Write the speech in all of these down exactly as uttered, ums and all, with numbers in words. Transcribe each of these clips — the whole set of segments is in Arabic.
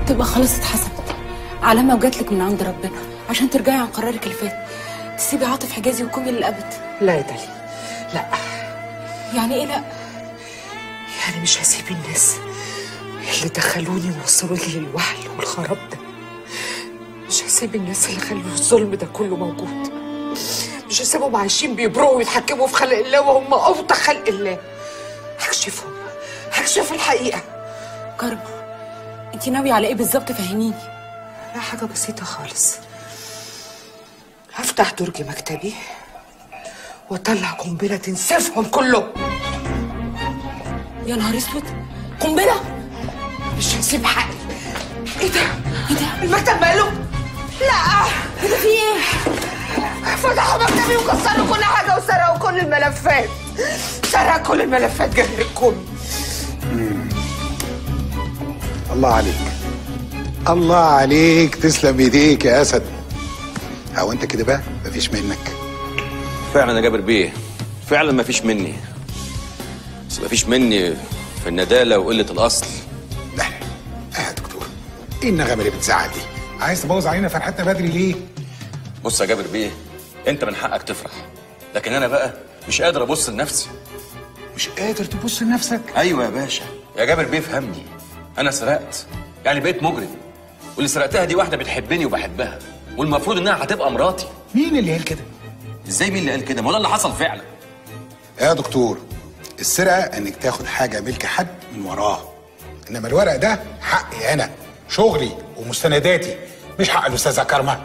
تبقى خلاص اتحسبت، علامه وجاتلك من عند ربنا عشان ترجعي عن قرارك اللي فات، تسيبي عاطف حجازي وكومي للابد. لا يا داليا، لا. يعني ايه لا؟ يعني مش هسيب الناس اللي دخلوني ووصلوني للوحل والخراب ده. مش هسيب الناس اللي خلوا الظلم ده كله موجود. مش هسيبهم عايشين بيبروا ويتحكموا في خلق الله وهم اوطى خلق الله. هكشفهم، هكشف الحقيقه. كرمه، انت ناويه على ايه بالظبط؟ فهميني. لا، حاجه بسيطه خالص. هفتح درج مكتبي واطلع قنبله تنسفهم كلهم. يا نهار اسود، قنبله؟ مش هسيب حقي. ايه ده؟ ايه ده؟ المكتب ماله؟ لا. ايه ده؟ في ايه؟ فتحوا مكتبي وكسروا كل حاجه وسرقوا كل الملفات. سرقوا كل الملفات جابر الكومي. الله عليك، الله عليك، تسلم ايديك يا اسد. هو انت كده بقى مفيش منك. فعلا يا جابر بيه، فعلا مفيش مني، بس مفيش مني في الندالة وقلة الأصل. لا لا اه يا دكتور، ايه النغمة اللي بتزعل دي؟ عايز تبوظ علينا فرحتنا بدري ليه؟ بص يا جابر بيه، انت من حقك تفرح، لكن انا بقى مش قادر ابص لنفسي. مش قادر تبص لنفسك؟ ايوه يا باشا. يا جابر بيه فهمني، انا سرقت، يعني بقيت مجرم، واللي سرقتها دي واحده بتحبني وبحبها، والمفروض انها هتبقى مراتي. مين اللي قال كده؟ ازاي مين اللي قال كده؟ ما هو ده اللي حصل فعلا. يا دكتور، السرقه انك تاخد حاجه ملك حد من وراه، انما الورق ده حقي انا، شغلي ومستنداتي، مش حق الاستاذه كرمه.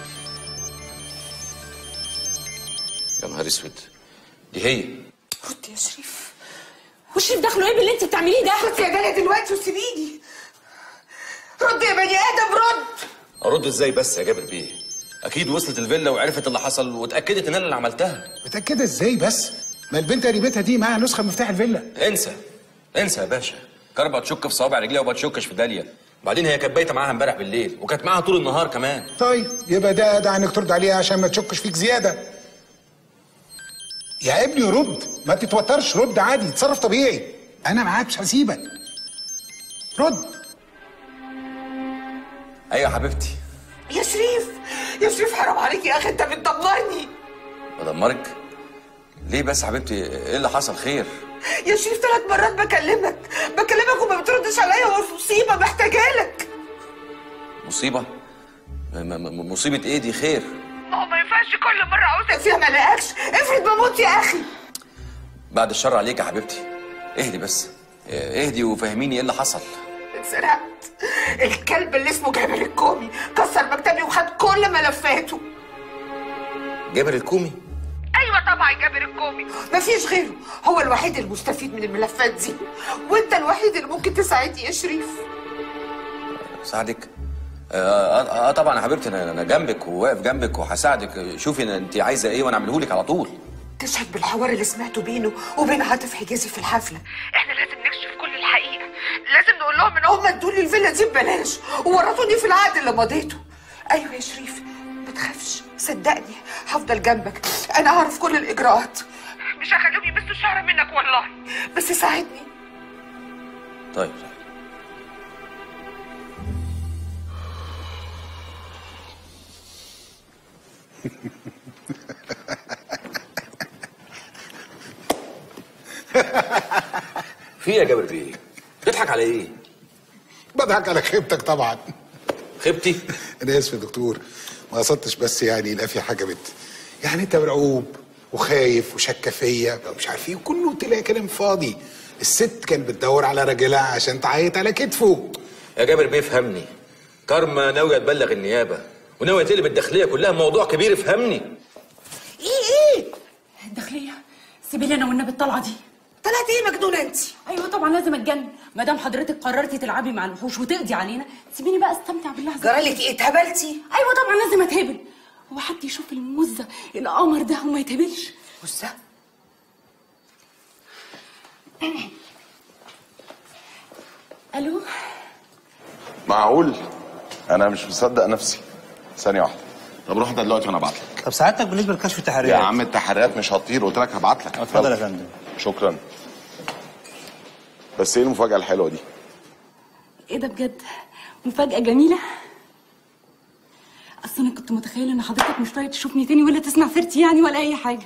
يا نهار اسود، دي هي. رد يا شريف. وشريف دخله ايه باللي انت بتعمليه ده؟ رد يا داليا دلوقتي وسيبيني. رد يا بني ادم، رد. ارد ازاي بس يا جابر بيه؟ اكيد وصلت الفيلا وعرفت اللي حصل واتاكدت ان انا اللي عملتها. متاكده ازاي بس؟ ما البنت قريبتها دي معاها نسخه من مفتاح الفيلا. انسى انسى يا باشا، كربه تشك في صوابع رجليها وما تشكش في داليا. وبعدين هي كانت بايته معاها امبارح بالليل وكانت معاها طول النهار كمان. طيب يبقى ده ده انك ترد عليها عشان ما تشكش فيك زياده. يا ابني رد، ما تتوترش، رد عادي، تصرف طبيعي، انا معاك مش هسيبك. رد. ايوه يا حبيبتي. يا شريف، يا شريف حرام عليك يا اخي، انت بتدمرني. بدمرك؟ ليه بس يا حبيبتي؟ ايه اللي حصل؟ خير؟ يا شريف ثلاث مرات بكلمك بكلمك وما بتردش عليا، والمصيبه محتاجالك. مصيبه؟ م- م- مصيبه ايه دي؟ خير؟ ما هو ما ينفعش كل مره عاوزك فيها ما الاقيكش، افرض بموت يا اخي. بعد الشر عليك يا حبيبتي، اهدي بس، اهدي وفهميني ايه اللي حصل. اتسرقت. الكلب اللي اسمه جابر الكومي كسر مكتبي وخد كل ملفاته. جابر الكومي؟ ايوه طبعا جابر الكومي، مفيش غيره، هو الوحيد المستفيد من الملفات دي، وانت الوحيد اللي ممكن تساعدني يا شريف. ساعدك؟ آه, آه, اه طبعا يا حبيبتي، انا انا جنبك وواقف جنبك وهساعدك. شوفي انت عايزه ايه وانا اعمله لك على طول. تشهد بالحوار اللي سمعته بينه وبين عاطف حجازي في الحفله. احنا لازم نكشف كل الحقيقه، لازم نقول لهم ان هم ادوا لي الفيلا دي ببلاش وورطوني في العقد اللي مضيته. ايوه يا شريف، ما تخافش، صدقني هفضل جنبك، انا اعرف كل الاجراءات، مش هخليهم يمسوا شعره منك والله، بس ساعدني. طيب في ايه يا جابر بيه؟ بتضحك على ايه؟ بضحك على خيبتك طبعا. خيبتي؟ انا اسف يا دكتور، ما قصدتش، بس يعني لا في حاجه بنت، يعني انت مرعوب وخايف وشاكه فيا ومش عارف ايه، وكله تلاقي كلام فاضي. الست كانت بتدور على راجلها عشان تعيط على كتفه. يا جابر بيه فهمني، كارما ناويه تبلغ النيابه وناويه تقلب الداخليه كلها موضوع كبير، افهمني. ايه ايه؟ الداخليه؟ سيبي لي انا والنبي الطلعه دي. طلعت ايه مجنونه انت؟ ايوه طبعا لازم اتجنن، ما دام حضرتك قررتي تلعبي مع الوحوش وتقضي علينا، سيبيني بقى استمتع باللحظه. جرالك ايه؟ اتهبلتي؟ ايوه طبعا لازم اتهبل. هو حد يشوف المزه القمر ده وما يتهبلش؟ مزه؟ الو؟ معقول؟ انا مش مصدق نفسي. ثانيه واحده، طب روح انت دلوقتي وانا ابعت لك. طب سعادتك بالنسبه لكشف التحريات؟ يا عم التحريات مش هتطير، قلت لك هبعت لك. اتفضل يا فندم. شكرا. بس ايه المفاجاه الحلوه دي؟ ايه ده بجد؟ مفاجأة جميلة. اصل انا كنت متخيلة ان حضرتك مش رايح تشوفني تاني ولا تسمع سيرتي يعني ولا اي حاجة.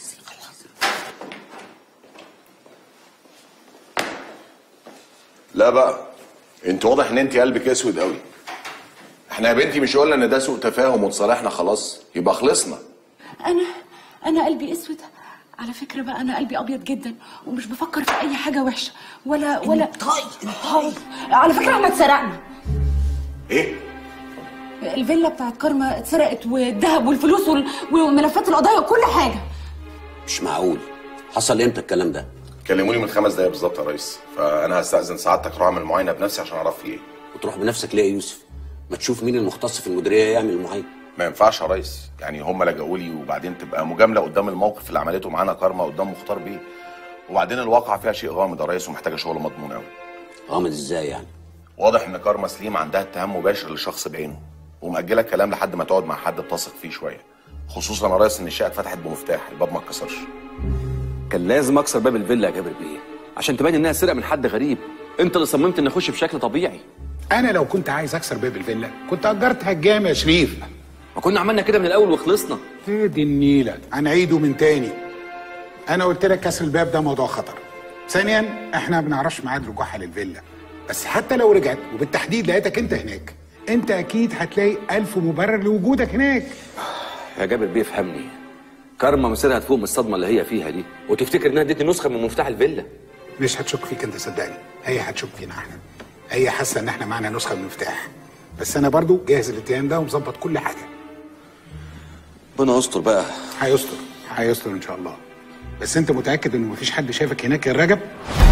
لا بقى، انت واضح ان انت قلبك اسود قوي. احنا يا بنتي مش قلنا ان ده سوء تفاهم وتصالحنا خلاص؟ يبقى خلصنا. انا انا قلبي اسود على فكرة بقى. انا قلبي ابيض جدا ومش بفكر في اي حاجة وحشة ولا ولا طيب هاي. على فكرة احنا اتسرقنا. ايه؟ الفيلا بتاعت كارما اتسرقت والذهب والفلوس وال- وملفات القضايا وكل حاجة. مش معقول. حصل امتى الكلام ده؟ كلموني من خمس دقايق بالظبط يا ريس، فانا هستأذن سعادتك اروح اعمل معاينة بنفسي عشان اعرف في ايه. وتروح بنفسك ليه يا يوسف؟ ما تشوف مين المختص في المديريه يعمل المعاينه. ما ينفعش يا ريس، يعني هم لجأوا لي وبعدين تبقى مجامله قدام الموقف اللي عملته معانا كارما قدام مختار بيه. وبعدين الواقعه فيها شيء غامض يا ريس ومحتاجه شغل مضمون قوي. غامض ازاي يعني؟ واضح ان كارما سليم عندها اتهام مباشر لشخص بعينه ومأجله الكلام لحد ما تقعد مع حد بتثق فيه شويه، خصوصا يا ريس ان الشقه اتفتحت بمفتاح، الباب ما اتكسرش. كان لازم اكسر باب الفيلا يا جابر بيه عشان تبين انها سرقه من حد غريب. انت اللي صممت ان اخش بشكل طبيعي. انا لو كنت عايز اكسر باب الفيلا كنت اجرت هجام يا شريف. ما كنا عملنا كده من الاول وخلصنا. ايه دي النيله، هنعيده من تاني. انا قلت لك كسر الباب ده موضوع خطر. ثانيا احنا ما بنعرفش ميعاد رجوعها للفيلا، بس حتى لو رجعت وبالتحديد لقيتك انت هناك، انت اكيد هتلاقي الف مبرر لوجودك هناك. يا جابر بيه افهمني، كارما مصيرها تفوق من الصدمه اللي هي فيها دي وتفتكر انها ادتني نسخه من مفتاح الفيلا. مش هتشك فيك انت صدقني، هي هتشك فينا احنا. هي حاسه ان احنا معانا نسخه من المفتاح، بس انا برضو جاهز الاتهام ده ومظبط كل حاجه. ربنا يستر بقى. هيستر هيستر ان شاء الله. بس انت متاكد ان مفيش حد شافك هناك يا رجب؟